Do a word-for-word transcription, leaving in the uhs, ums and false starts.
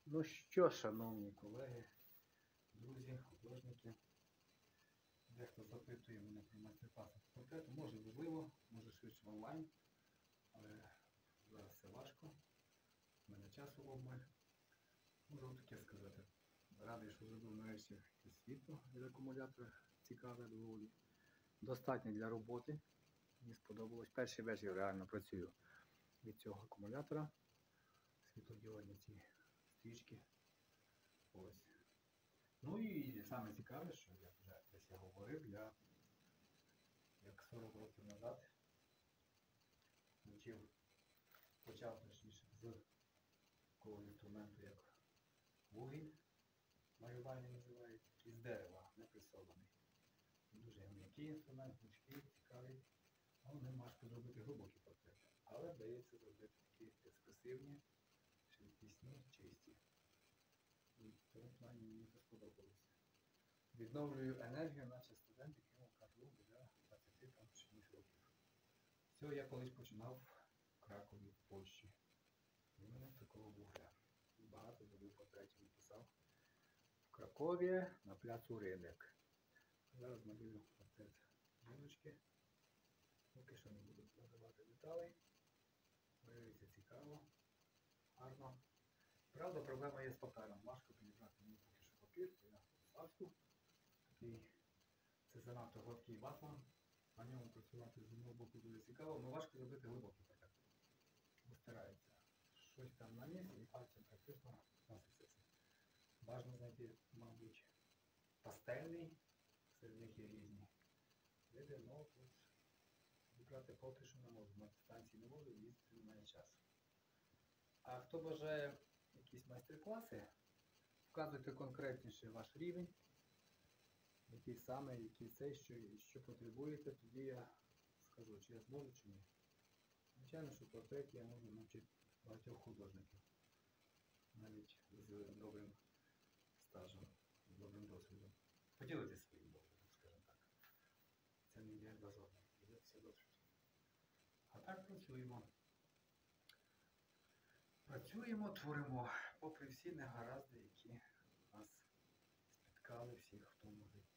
Ну що, шановні колеги, друзі, художники, дехто запитує мене про майстер-класи по портрету. Може можливо, може швидше онлайн, але зараз це важко. У мене часу обмаль. Можу таке сказати. Радий, що зробив нарешті світло від акумулятора. Цікаве доволі. Достатньо для роботи. Мені сподобалось. Перший вечір реально працюю від цього акумулятора. Світлодіодні ці стрічки. Ось. Ну і саме цікаве, що як вже десь я говорив, я як сорок років назад навчив, почав точніше з такого інструменту, як вугіль, малювання називається, із дерева, не пресований. Дуже м'який інструмент, гнучкий, цікавий, але не можеш зробити глибокі портрети. Але вдається зробити такі експресивні, живописні, чисті. І в цьому плані мені це сподобалося. Відновлюю енергію, наче студент, який кажу, для двадцяти там чимось років. Все, я колись починав в Кракові, в Польщі. Іменно з такого вугля. Багато зробив портретів написав. В Кракові на пляцу Ринок. Зараз малюю портрет жіночки. Поки що не буду надавати деталей. Малюється цікаво, гарно. Правда, проблема є з папером. Важко підібрати мені поки що папір, то я Савську. Такий, це занадто гладкий ватман. На ньому працювати з одного боку дуже цікаво, але важко зробити глибокий портрет. Постарається. Щось там наніс і пальцем практично насиситься. Важно знайти, мабуть, пастельний, серед них є різні види, але тут вибрати поки що не можу. На станції не можу, їздити немає часу. А хто бажає якісь майстер-класи, вказуйте конкретніше ваш рівень, який саме, який цей, що, що потребуєте, тоді я скажу, чи я зможу, чи ні. Звичайно, що портрет я можу навчити багатьох художників, навіть з добрим стажем, з добрим досвідом. Поділитися своїм досвідом, скажімо так. Це не є дозорно, ділитися досвідом. А так працюємо. Працюємо, творимо, попри всі негаразди, які нас спіткали всіх в тому житті.